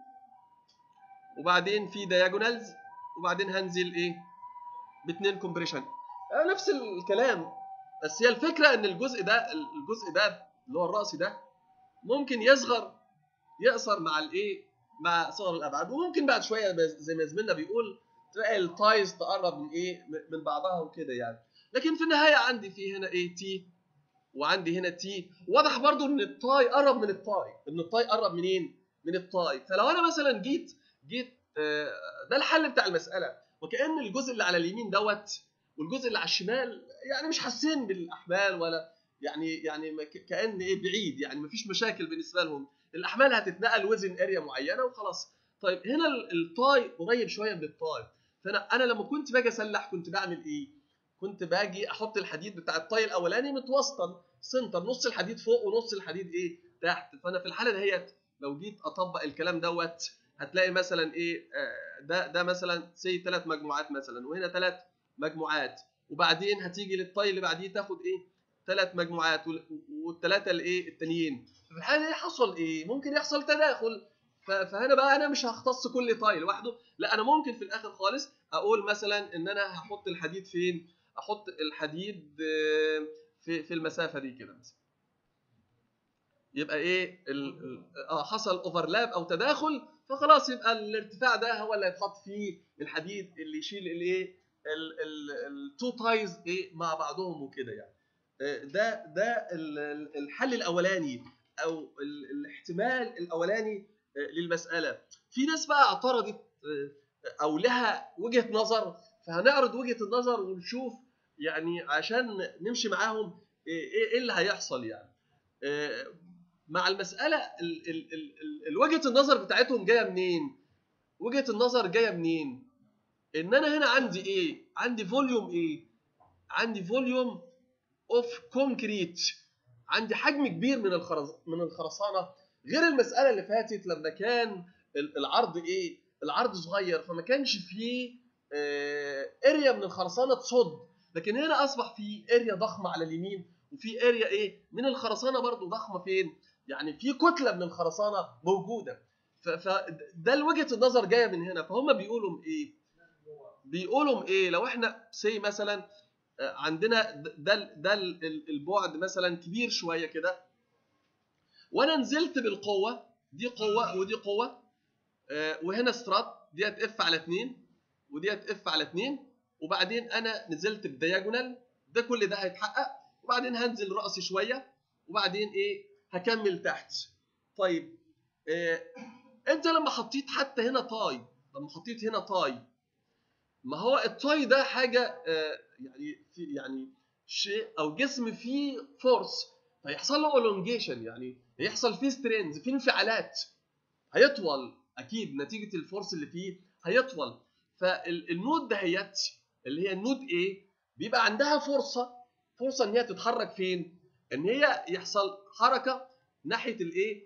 وبعدين في دياجونالز، وبعدين هنزل ايه؟ باثنين كومبريشن. نفس الكلام. بس هي الفكره ان الجزء ده اللي هو الراسي ده ممكن يقصر مع الايه؟ مع صغر الابعاد. وممكن بعد شويه زي ما زميلنا بيقول تلاقي التايز تقرب من ايه؟ من بعضها وكده يعني. لكن في النهايه عندي في هنا ايه؟ تي، وعندي هنا تي. واضح برضو ان التاي قرب من التاي، ان التاي قرب منين؟ من التاي. فلو انا مثلا جيت ده الحل بتاع المساله، وكأن الجزء اللي على اليمين دوت والجزء اللي على الشمال يعني مش حاسين بالاحمال، ولا يعني كأن ايه؟ بعيد، يعني مفيش مشاكل بالنسبه لهم. الاحمال هتتنقل وزن اريا معينه وخلاص. طيب هنا التاي قريب شويه من التاي. فانا لما كنت باجي اسلح كنت بعمل ايه؟ كنت باجي احط الحديد بتاع الطي الاولاني متوسطا سنتر، نص الحديد فوق ونص الحديد ايه؟ تحت. فانا في الحاله دهيت لو جيت اطبق الكلام دوت هتلاقي مثلا ايه؟ ده مثلا سي 3 مجموعات مثلا، وهنا 3 مجموعات، وبعدين هتيجي للطي اللي بعديه تاخد ايه؟ 3 مجموعات، والثلاثه الايه التانيين. في الحاله دي حصل ايه؟ ممكن يحصل تداخل. فهنا بقى انا مش هختص كل طاي لوحده، لا انا ممكن في الاخر خالص اقول مثلا ان انا هحط الحديد فين؟ احط الحديد في المسافه دي كده مثلا. يبقى ايه؟ حصل اوفرلاب او تداخل، فخلاص يبقى الارتفاع ده هو اللي هيتحط فيه الحديد اللي يشيل الايه؟ التو تايز ايه مع بعضهم وكده يعني. ده الحل الاولاني او الاحتمال الاولاني للمساله. في ناس بقى اعترضت او لها وجهه نظر، فهنعرض وجهه النظر ونشوف يعني عشان نمشي معاهم ايه اللي هيحصل يعني. مع المساله وجهه النظر بتاعتهم جايه منين؟ وجهه النظر جايه منين؟ ان انا هنا عندي ايه؟ عندي فوليوم ايه؟ عندي فوليوم اوف كونكريت عندي حجم كبير من الخرسانه، غير المساله اللي فاتت لما كان العرض ايه؟ العرض صغير، فما كانش فيه اريا من الخرسانه تصد. لكن هنا اصبح في اريا ضخمه على اليمين، وفي اريا ايه من الخرسانه برضو ضخمه فين؟ يعني في كتله من الخرسانه موجوده. فده وجهه النظر جايه من هنا. فهم بيقولوا ايه؟ بيقولوا ايه؟ لو احنا سي مثلا عندنا ده البعد مثلا كبير شويه كده، وانا نزلت بالقوه دي، قوه ودي قوه، وهنا سترات ديت اف على 2 وديت اف على 2، وبعدين انا نزلت بدياجونال، ده كل ده هيتحقق، وبعدين هنزل راسي شويه، وبعدين ايه؟ هكمل تحت. طيب انت لما حطيت حتى هنا تاي، لما حطيت هنا تاي، ما هو التاي ده حاجه يعني شيء او جسم فيه فورس، فيحصل له الونجيشن، يعني يحصل فيه سترينز، فيه انفعالات، هيطول اكيد نتيجه الفورس اللي فيه، هيطول. فالنود دهيت اللي هي النود ايه، بيبقى عندها فرصه ان هي تتحرك فين؟ ان هي يحصل حركه ناحيه الايه،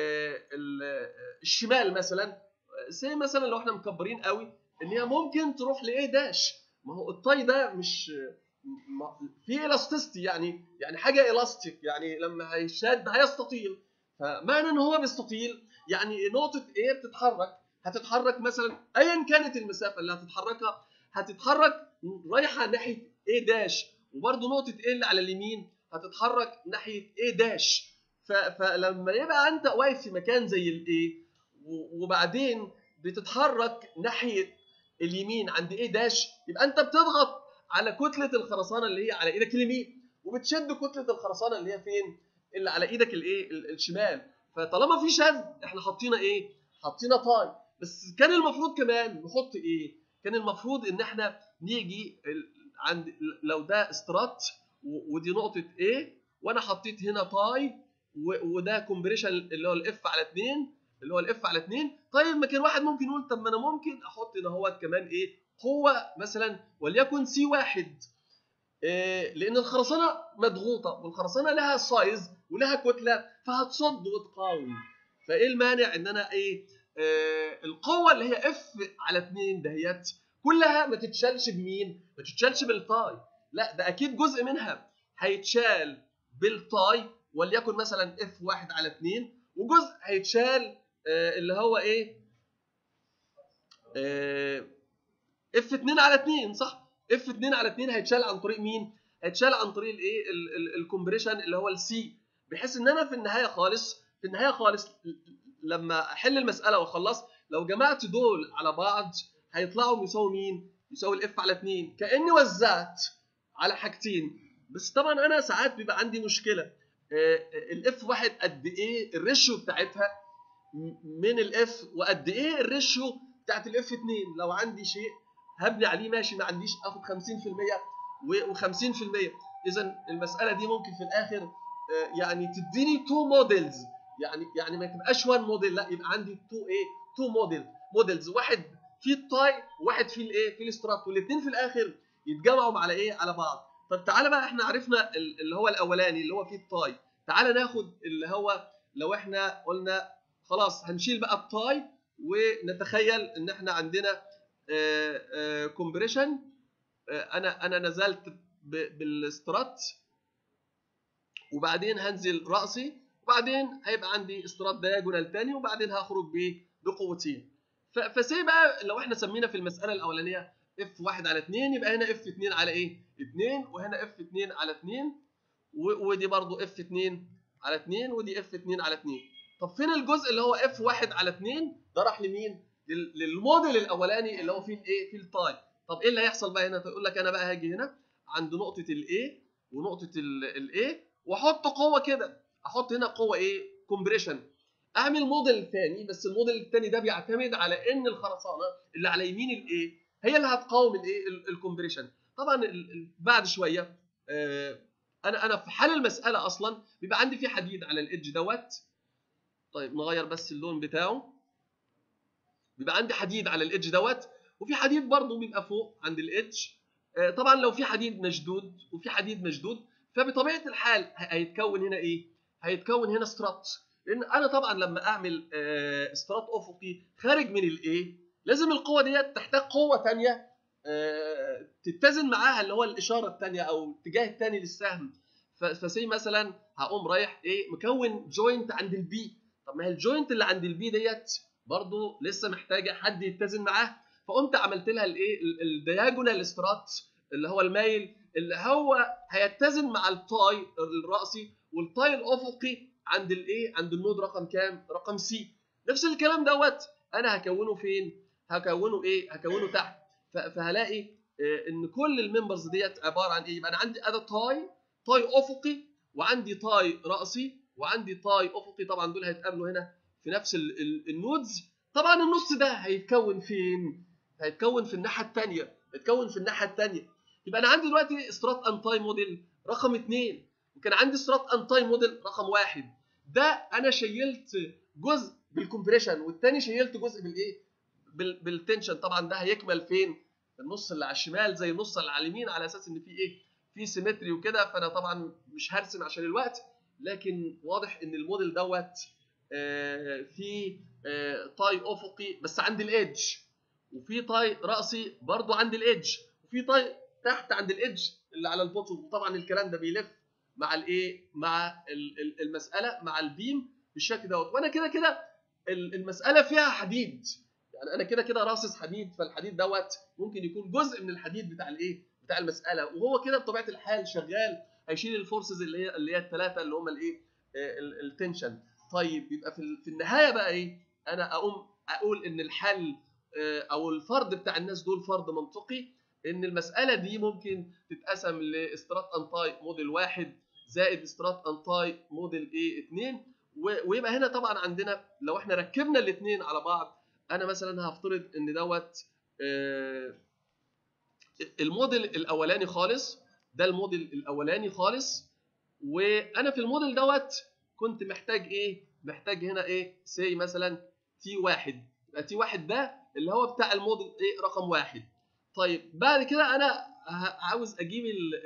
الشمال مثلا. زي مثلا لو احنا مكبرين قوي، ان هي ممكن تروح لايه داش. ما هو الطي ده مش في الاستيستي، يعني حاجه الاستيك، يعني لما هيشد هيستطيل. فمعنى ان هو بيستطيل يعني نقطه ايه بتتحرك، هتتحرك مثلا ايا كانت المسافه اللي هتتحركها، هتتحرك رايحه ناحيه ايه داش، وبرده نقطه ايه اللي على اليمين هتتحرك ناحيه ايه داش. فلما يبقى انت واقف في مكان زي الايه، وبعدين بتتحرك ناحيه اليمين عند ايه داش، يبقى انت بتضغط على كتله الخرسانه اللي هي على ايدك اليمين، وبتشد كتله الخرسانه اللي هي فين؟ اللي على ايدك الايه الشمال. فطالما في شد، احنا حطينا ايه؟ حطينا تاي. بس كان المفروض كمان نحط ايه؟ كان المفروض ان احنا نيجي عند، لو ده استرات ودي نقطه ايه، وانا حطيت هنا تاي، وده كومبريشن اللي هو الاف على 2، اللي هو الاف على 2. طيب ما كان واحد ممكن يقول طب ما انا ممكن احط هنا هو كمان ايه، قوه مثلا وليكن سي 1، لان الخرسانه مضغوطه، والخرسانه لها سايز ولها كتله، فهتصد وتقاوم. فايه المانع ان انا ايه، القوه اللي هي اف على 2 دهيت كلها ما تتشالش بمين؟ ما تتشالش بالتاي، لا ده اكيد جزء منها هيتشال بالتاي، وليكن مثلا اف 1 على 2، وجزء هيتشال اللي هو ايه، اف 2 على 2، صح؟ اف 2 على 2 هيتشال عن طريق مين؟ هيتشال عن طريق الايه، الكومبريشن اللي هو السي، بحيث ان انا في النهايه خالص لما احل المساله واخلص، لو جمعت دول على بعض هيطلعوا يساوي مين؟ يساوي الاف على 2، كاني وزعت على حاجتين. بس طبعا انا ساعات بيبقى عندي مشكله، الاف 1 قد ايه الريشيو بتاعتها من الاف، وقد ايه الريشيو بتاعت الاف 2. لو عندي شيء هبني عليه ماشي، ما عنديش اخد 50% و50%. اذا المساله دي ممكن في الاخر يعني تديني تو موديلز، يعني ما تبقاش وان موديل، لا يبقى عندي تو موديلز، واحد فيه التاي وواحد فيه الايه، فيه الاسترات، والاثنين في الاخر يتجمعوا على ايه، على بعض. طب تعالى بقى، احنا عرفنا اللي هو الاولاني اللي هو فيه التاي، تعالى ناخد اللي هو لو احنا قلنا خلاص هنشيل بقى التاي، ونتخيل ان احنا عندنا كومبريشن، انا نزلت بالاسترات، وبعدين هنزل راسي، وبعدين هيبقى عندي استرات دايجونال تاني، وبعدين هخرج بقوتين. فسي بقى لو احنا سمينا في المساله الاولانيه اف 1 على 2، يبقى هنا اف 2 على ايه؟ 2، وهنا اف 2 على 2، ودي برضو اف 2 على 2، ودي اف 2 على 2. طب فين الجزء اللي هو اف 1 على 2؟ ده راح لمين؟ للموديل الاولاني اللي هو فيه الايه، فيه التاي. طب ايه اللي هيحصل بقى هنا؟ تقول لك انا بقى هاجي هنا عند نقطه الايه ونقطه الايه، واحط قوه كده، احط هنا قوه ايه، كومبريشن، اعمل موديل ثاني. بس الموديل الثاني ده بيعتمد على ان الخرسانه اللي على يمين الايه هي اللي هتقاوم الايه، الكومبريشن. طبعا بعد شويه انا في حال المساله اصلا بيبقى عندي في حديد على الايدج دوت. طيب نغير بس اللون بتاعه، بيبقى عندي حديد على الايدج دوت، وفي حديد برضه بيبقى فوق عند الايدج. طبعا لو في حديد مشدود وفي حديد مشدود، فبطبيعه الحال هيتكون هنا ايه؟ هيتكون هنا سترات، لان انا طبعا لما اعمل سترات افقي خارج من الايه لازم القوه ديت تحتاج قوه ثانيه تتزن معاها اللي هو الاشاره الثانيه او الاتجاه الثاني للسهم. فسي مثلا هقوم رايح ايه مكون جوينت عند البي. طب ما هي الجوينت اللي عند البي ديت برضو لسه محتاجه حد يتزن معاها، فقمت عملت لها الايه الدياجونال سترات اللي هو المايل اللي هو هيتزن مع التاي الراسي والتاي الافقي عند الايه عند النود رقم كام؟ رقم سي. نفس الكلام دوت انا هكونه فين؟ هكونه ايه؟ هكونه تحت. فهلاقي ان كل الممبرز ديت عباره عن ايه؟ يبقى انا عندي اداه تاي افقي، وعندي تاي راسي، وعندي تاي افقي. طبعا دول هيتقابلوا هنا في نفس النودز. طبعا النص ده هيتكون فين؟ هيتكون في الناحيه الثانيه، هيتكون في الناحيه الثانيه. يبقى انا عندي دلوقتي سترات انتاي موديل رقم 2، وكان عندي سترات انتاي موديل رقم 1. ده انا شيلت جزء بالكمبريشن والثاني شيلت جزء بالايه؟ بالتنشن. طبعا ده هيكمل فين؟ النص اللي على الشمال زي النص اللي على اليمين، على اساس ان في ايه؟ في سيمتري وكده. فانا طبعا مش هرسم عشان الوقت، لكن واضح ان الموديل دوت في تاي افقي بس عند الايدج، وفي تاي راسي برضو عند الايدج، وفي تاي تحت عند الايدج اللي على البوتوم. وطبعا الكلام ده بيلف مع الايه؟ مع المساله مع البيم بالشكل دوت. وانا كده كده المساله فيها حديد، يعني انا كده كده راصص حديد، فالحديد دوت ممكن يكون جزء من الحديد بتاع الايه؟ بتاع المساله، وهو كده بطبيعه الحال شغال هيشيل الفورسز اللي هي الثلاثه اللي هم الايه؟ التنشن. طيب يبقى في النهايه بقى ايه؟ انا اقول ان الحل او الفرض بتاع الناس دول فرض منطقي، ان المساله دي ممكن تتقسم لاسترات انتاي موديل 1 زائد استرات انتاي موديل ايه 2. ويبقى هنا طبعا عندنا لو احنا ركبنا الاثنين على بعض، انا مثلا هفترض ان دوت الموديل الاولاني خالص، ده الموديل الاولاني خالص. وانا في الموديل دوت كنت محتاج ايه؟ محتاج هنا ايه؟ سي مثلا تي 1. يبقى تي 1 ده اللي هو بتاع الموديل ايه؟ رقم 1. طيب بعد كده انا عاوز اجيب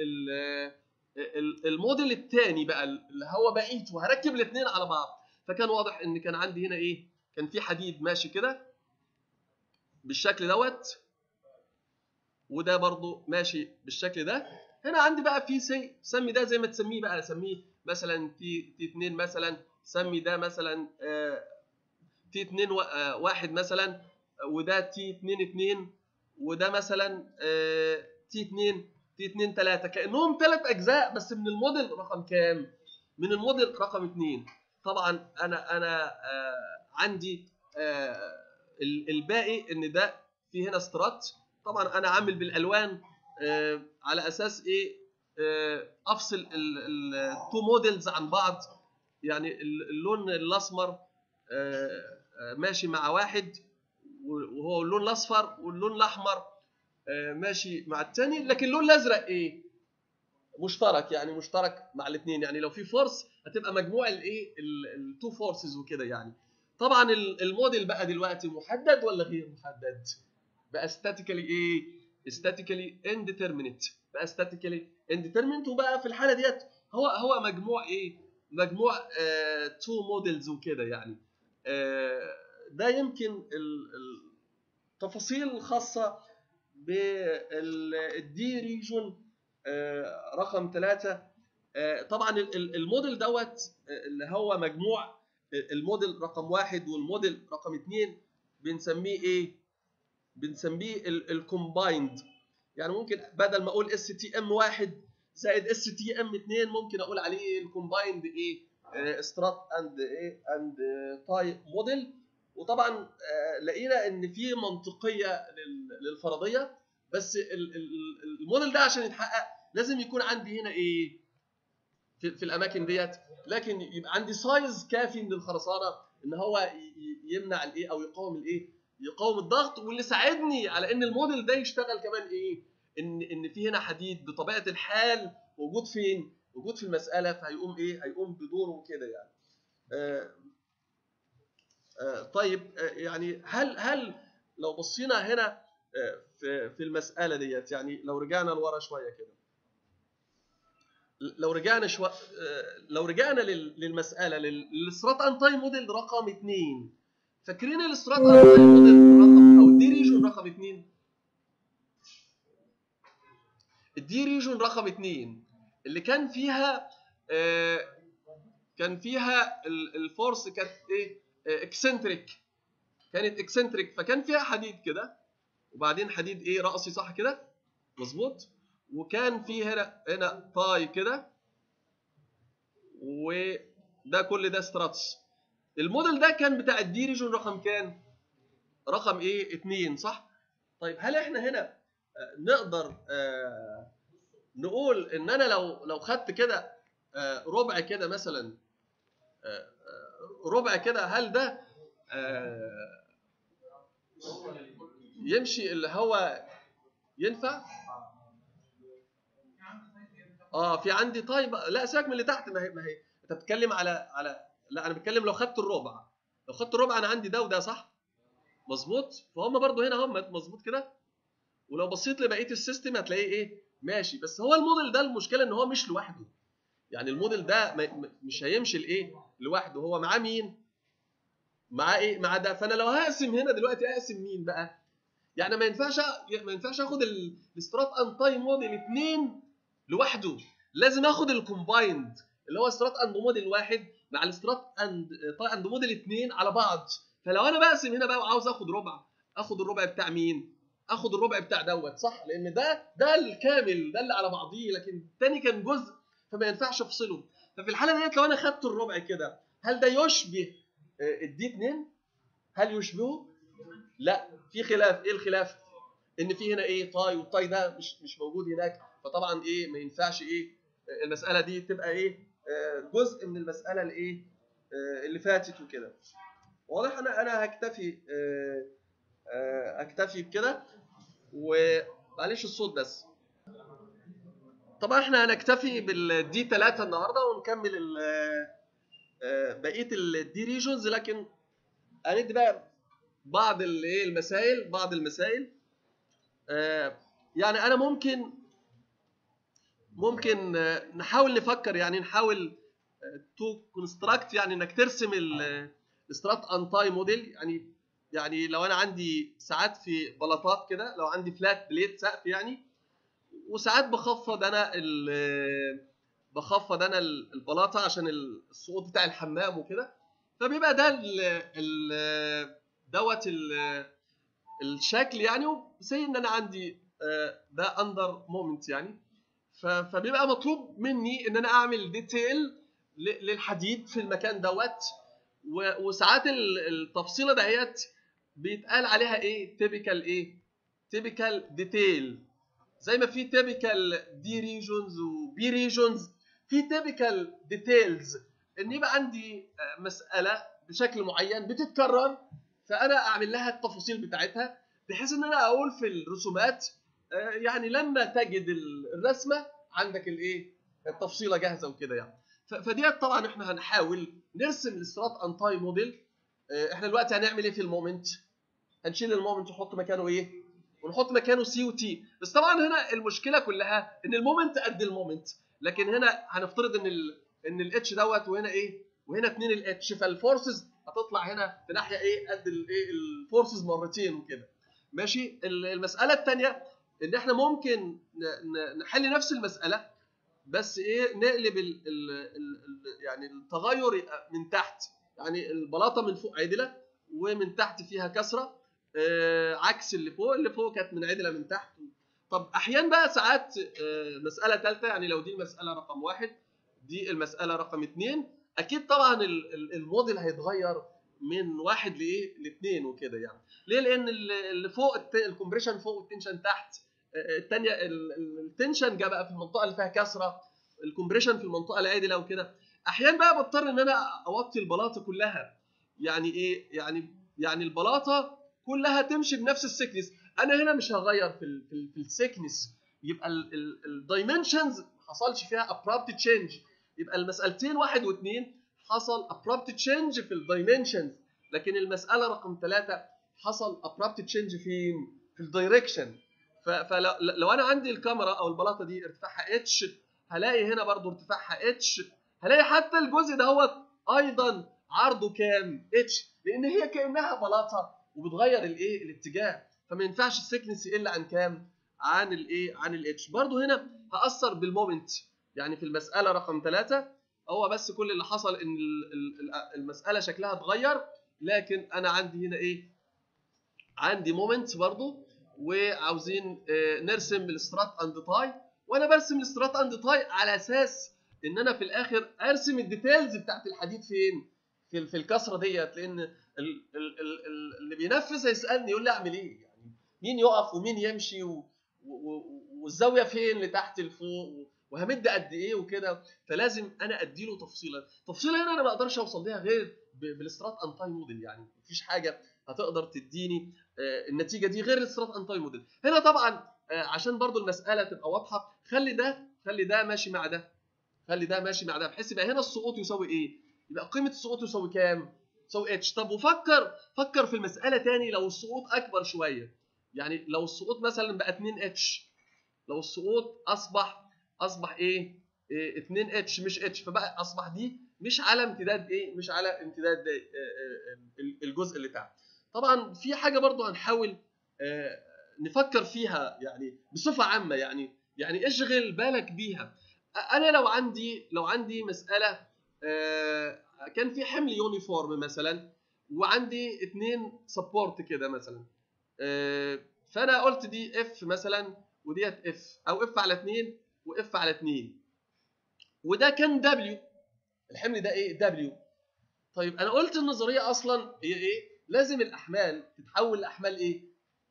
الموديل الثاني بقى اللي هو بقيته، وهركب الاثنين على بعض. فكان واضح ان كان عندي هنا ايه؟ كان في حديد ماشي كده بالشكل دوت، وده برضو ماشي بالشكل ده. هنا عندي بقى في سمي ده زي ما تسميه بقى، سميه مثلا تي 2 مثلا، سمي ده مثلا تي 2 1 مثلا، وده تي 2 2، وده مثلا تي 2 تي 2 3، كانهم ثلاث اجزاء بس من الموديل رقم كام؟ من الموديل رقم 2. طبعا انا عندي الباقي ان ده في هنا سترات. طبعا انا عامل بالالوان على اساس ايه؟ افصل التو موديلز عن بعض. يعني اللون الاسمر ماشي مع واحد، وهو اللون الاصفر، واللون الاحمر ماشي مع الثاني. لكن اللون الازرق ايه؟ مشترك، يعني مشترك مع الاثنين. يعني لو في فورس هتبقى مجموع الايه؟ التو فورسز وكده يعني. طبعا الموديل بقى دلوقتي محدد ولا غير محدد؟ بقى statically ايه؟ statically indeterminate. بقى statically indeterminate. وبقى في الحاله ديت هو مجموع ايه؟ مجموع تو موديلز وكده يعني. ده يمكن التفاصيل الخاصه بالدي ريجون رقم 3. طبعا الموديل دوت اللي هو مجموع الموديل رقم 1 والموديل رقم 2 بنسميه ايه؟ بنسميه الكومبايند. يعني ممكن بدل ما اقول اس تي ام 1 زائد اس تي ام 2 ممكن اقول عليه الكومبايند ايه؟ سترات اند ايه؟ اند تاي موديل. وطبعا لقينا ان في منطقيه للفرضيه، بس الموديل ده عشان يتحقق لازم يكون عندي هنا ايه؟ في الاماكن ديت، لكن يبقى عندي سايز كافي من الخرسانه ان هو يمنع الايه؟ او يقاوم الايه؟ يقاوم الضغط. واللي ساعدني على ان الموديل ده يشتغل كمان ايه؟ ان في هنا حديد بطبيعه الحال موجود فين؟ موجود في المساله، فهيقوم ايه؟ هيقوم بدوره كده يعني. طيب يعني هل لو بصينا هنا في المساله ديت، يعني لو رجعنا لورا شويه كده، لو رجعنا للمساله للسترات انتاي موديل رقم 2، فاكرين السترات انتاي موديل رقم او الدي ريجون رقم 2؟ الدي ريجون رقم 2 اللي كان فيها الفورس كانت ايه؟ اكسنتريك، كانت اكسنتريك، فكان فيها حديد كده، وبعدين حديد ايه رأسي، صح كده؟ مظبوط. وكان في هنا طاي كده، وده كل ده ستراتس. الموديل ده كان بتاع الدي ريجون رقم كام؟ رقم ايه؟ 2، صح؟ طيب هل احنا هنا نقدر نقول ان انا لو خدت كده ربع كده مثلا، ربع كده، هل ده يمشي اللي هو ينفع؟ في عندي طيب، لا سيبك من اللي تحت، ما هي انت بتتكلم على لا انا بتكلم لو خدت الربع، لو خدت الربع انا عندي ده وده، صح؟ مظبوط. فهم برضو هنا هم مظبوط كده. ولو بصيت لبقيه السيستم هتلاقيه ايه؟ ماشي. بس هو الموديل ده المشكله ان هو مش لوحده، يعني الموديل ده مش هيمشي الايه لوحده، هو معاه مين؟ معاه ايه؟ مع ده. فانا لو هقسم هنا دلوقتي اقسم مين بقى؟ يعني ما ينفعش اخد الاسترات انتاي موديل 2 لوحده، لازم اخد الكومبايند اللي هو استرات اند موديل 1 مع الاسترات اند موديل 2 على بعض. فلو انا بقسم هنا بقى وعاوز اخد ربع، اخد الربع بتاع مين؟ اخد الربع بتاع دوت، صح؟ لان ده الكامل، ده اللي على بعضيه، لكن الثاني كان جزء، فما ينفعش افصله. ففي الحاله ديت لو انا خدت الربع كده، هل ده يشبه الدي 2؟ هل يشبهه؟ لا، في خلاف. ايه الخلاف؟ ان في هنا ايه؟ طاي، والطاي ده مش موجود هناك، فطبعا ايه ما ينفعش ايه المساله دي تبقى ايه جزء من المساله الايه اللي فاتت وكده. واضح. انا هكتفي اكتفي بكده، ومعلش الصوت بس. طبعا احنا هنكتفي بالدي 3 النهارده، ونكمل بقيه الدي ريجونز، لكن هندي بقى بعض المسائل، يعني انا ممكن نحاول نفكر، يعني نحاول تو كونستراكت، يعني انك ترسم السترات انتاي موديل. يعني لو انا عندي ساعات في بلاطات كده، لو عندي فلات بليت سقف يعني، وساعات بخفض انا البلاطه عشان السقوط بتاع الحمام وكده، فبيبقى ده دوت الشكل يعني. زي ان انا عندي ده اندر مومنت يعني، فبيبقى مطلوب مني ان انا اعمل ديتيل للحديد في المكان دوت. وساعات التفصيله دهيت بيتقال عليها ايه؟ تيبيكال ديتيل. زي ما في تيبيكال دي ريجونز وبي ريجونز، في تيبيكال ديتيلز، ان يبقى عندي مساله بشكل معين بتتكرر، فانا اعمل لها التفاصيل بتاعتها، بحيث ان انا اقول في الرسومات يعني لما تجد الرسمه عندك الايه التفصيله جاهزه وكده يعني. فديت طبعا احنا هنحاول نرسم الاسترات انتاي موديل. احنا دلوقتي هنعمل ايه في المومنت؟ هنشيل المومنت ونحط مكانه ايه؟ ونحط مكانه سي وتي. بس طبعا هنا المشكله كلها ان المومنت قد المومنت، لكن هنا هنفترض ان الاتش دوت، وهنا ايه؟ وهنا 2 الاتش، فالفورسز هتطلع هنا في ناحيه ايه؟ قد الايه الفورسز مرتين وكده. ماشي. المساله الثانيه ان احنا ممكن نحل نفس المساله، بس ايه؟ نقلب يعني التغير من تحت، يعني البلاطه من فوق عدله ومن تحت فيها كسره، عكس اللي فوق كانت منعدله من تحت. طب احيانا بقى ساعات مساله ثالثه، يعني لو دي المساله رقم 1، دي المساله رقم 2، اكيد طبعا الموديل هيتغير من 1 لايه؟ ل2 وكده يعني. ليه؟ لان اللي فوق الكومبريشن فوق والتنشن تحت. الثانيه التنشن جه بقى في المنطقه اللي فيها كسره، الكومبريشن في المنطقه العادله وكده. احيانا بقى بضطر ان انا اوطي البلاطه كلها. يعني ايه؟ يعني البلاطه كلها تمشي بنفس السكنس. انا هنا مش هغير في السكنس، يبقى الدايمنشنز ما حصلش فيها ابرابت تشينج. يبقى المسالتين 1 و2 حصل ابرابت تشينج في الدايمنشنز، لكن المساله رقم 3 حصل ابرابت تشينج في الدايركشن. فلو انا عندي الكاميرا او البلاطه دي ارتفاعها اتش، هلاقي هنا برضو ارتفاعها اتش، هلاقي حتى الجزء ده هو ايضا عرضه كام؟ اتش، لان هي كانها بلاطه وبتغير الايه؟ الاتجاه، فما ينفعش السكنس يقل عن كام؟ عن الايه؟ عن الاتش. برضو هنا هاثر بالمومنت، يعني في المساله رقم 3 هو بس كل اللي حصل ان المساله شكلها اتغير، لكن انا عندي هنا ايه؟ عندي مومنت برضو، وعاوزين نرسم السترات اند تاي، وانا برسم السترات اند تاي على اساس ان انا في الاخر ارسم الديتيلز بتاعت الحديد فين؟ في الكسره ديت، لان اللي بينفذ هيسالني يقول لي اعمل ايه؟ يعني مين يقف ومين يمشي والزاويه فين لتحت لفوق وهمد قد ايه وكده، فلازم انا اديله تفصيله. تفصيله هنا انا ما اقدرش اوصل ليها غير بالسترات اند تاي موديل، يعني مفيش حاجه هتقدر تديني النتيجه دي غير السترات اند تاي موديل. هنا طبعا عشان برضو المساله تبقى واضحه، خلي ده ماشي مع ده، خلي ده ماشي مع ده، بحيث يبقى هنا السقوط يساوي ايه؟ يبقى قيمه السقوط يساوي كام؟ يساوي اتش. طب فكر في المساله تاني لو السقوط اكبر شويه، يعني لو السقوط مثلا بقى 2 اتش، لو السقوط اصبح ايه؟ 2 اتش مش اتش، فبقى اصبح دي مش على امتداد ايه؟ مش على امتداد الجزء اللي تحت. طبعا في حاجه برضو هنحاول نفكر فيها يعني بصفه عامه، يعني اشغل بالك بيها. انا لو عندي مساله كان في حمل يونيفورم مثلا، وعندي 2 سبورت كده مثلا، فانا قلت دي اف مثلا وديت اف، او اف على 2 واف على 2، وده كان دبليو، الحمل ده ايه؟ دبليو. طيب انا قلت النظريه اصلا هي ايه؟ لازم الاحمال تتحول لاحمال ايه؟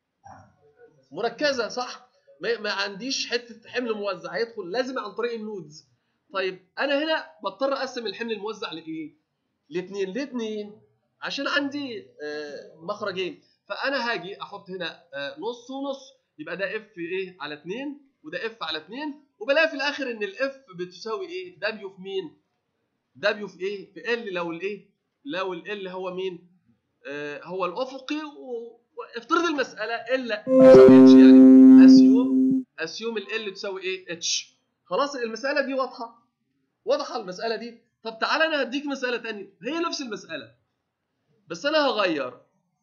مركزه، صح؟ ما عنديش حته حمل موزع هيدخل، لازم عن طريق النودز. طيب انا هنا بضطر اقسم الحمل الموزع لايه؟ لاثنين، عشان عندي مخرجين، فانا هاجي احط هنا نص ونص، يبقى ده اف ايه على 2 وده اف على 2، وبلاقي في الاخر ان الاف بتساوي ايه؟ دبليو في مين؟ دبليو في ايه؟ في ال. لو ال هو مين؟ هو الافقي، وافترض المساله ال تساوي اتش، يعني اسيوم ال تساوي ايه؟ اتش. خلاص المساله دي واضحه المساله دي. طب تعالى انا هديك مساله ثانيه هي نفس المساله، بس انا هغير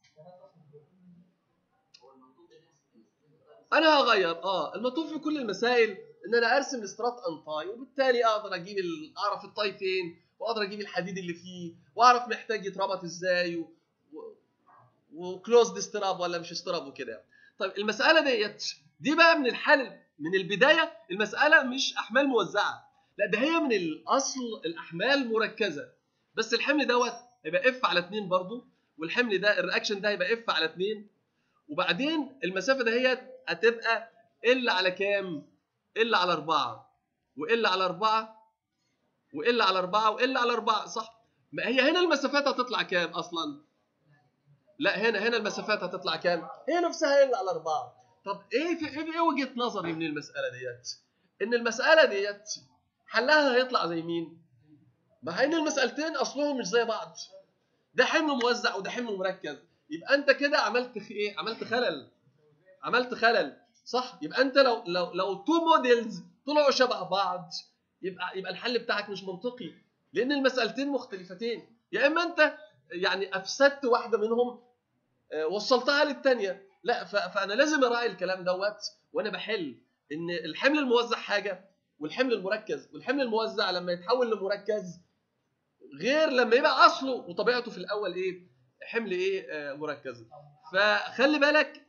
المطلوب في كل المسائل ان انا ارسم السترات ان تاي، وبالتالي اقدر اعرف التاي فين، واقدر اجيب الحديد اللي فيه، واعرف محتاج يتربط ازاي، وكلوزد استراب ولا مش استراب وكده. طيب المساله دي بقى من البدايه المساله مش احمال موزعه، لا ده هي من الاصل الاحمال مركزه، بس الحمل دوت هيبقى اف على 2 برضو، والحمل ده الرياكشن ده هيبقى اف على 2، وبعدين المسافه دهيت هتبقى ال على كام؟ ال على 4 وال على 4 وال على 4 وال على 4، صح؟ ما هي هنا المسافات هتطلع كام اصلا؟ لا هنا المسافات هتطلع كام؟ هي نفسها ال على 4. طب ايه وجهه نظري من المساله ديت؟ ان المساله ديت حلها هيطلع زي مين؟ مع ان المسالتين اصلهم مش زي بعض، ده حمل موزع وده حمل مركز، يبقى انت كده عملت ايه؟ عملت خلل، صح؟ يبقى انت لو تو موديلز طلعوا شبه بعض، يبقى الحل بتاعك مش منطقي، لان المسالتين مختلفتين. يا اما انت يعني افسدت واحده منهم وصلتها للثانيه، لا فانا لازم اراعي الكلام دوت وانا بحل، ان الحمل الموزع حاجه والحمل الموزع لما يتحول لمركز غير لما يبقى اصله وطبيعته في الاول ايه؟ حمل ايه؟ مركز. فخلي بالك،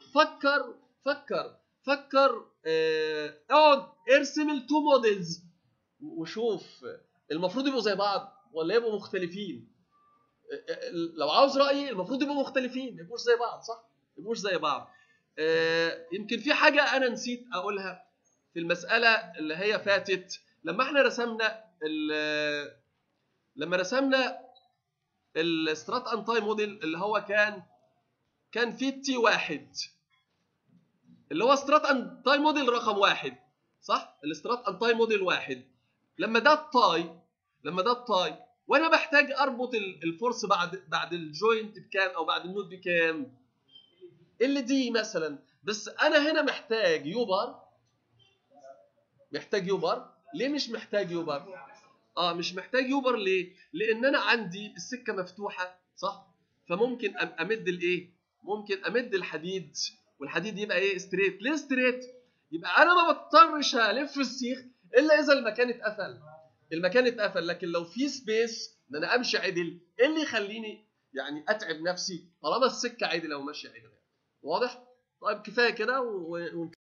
فكر اقعد ارسم التو موديلز وشوف المفروض يبقوا زي بعض ولا يبقوا مختلفين. لو عاوز رايي المفروض يبقوا مختلفين، ما يبقوش زي بعض، صح؟ ما يبقوش زي بعض. يمكن في حاجه انا نسيت اقولها في المساله اللي هي فاتت، لما احنا رسمنا السترات ان تاي موديل اللي هو كان فيه تي واحد، اللي هو سترات ان تاي موديل رقم 1، صح؟ السترات ان تاي موديل 1، لما ده التاي وانا بحتاج اربط الفورس بعد الجوينت بكام او بعد النود بكام؟ ال دي مثلا، بس انا هنا محتاج يو بار، ليه مش محتاج يوبر؟ مش محتاج يوبر ليه؟ لان انا عندي السكه مفتوحه، صح؟ فممكن امد الايه؟ ممكن امد الحديد، والحديد يبقى ايه؟ ستريت. ليه ستريت؟ يبقى انا ما بضطرش الف السيخ الا اذا المكان اتقفل. المكان اتقفل، لكن لو في سبيس ان انا امشي عدل، ايه اللي يخليني يعني اتعب نفسي طالما السكه عدله وماشيه عدله؟ واضح؟ طيب كفايه كده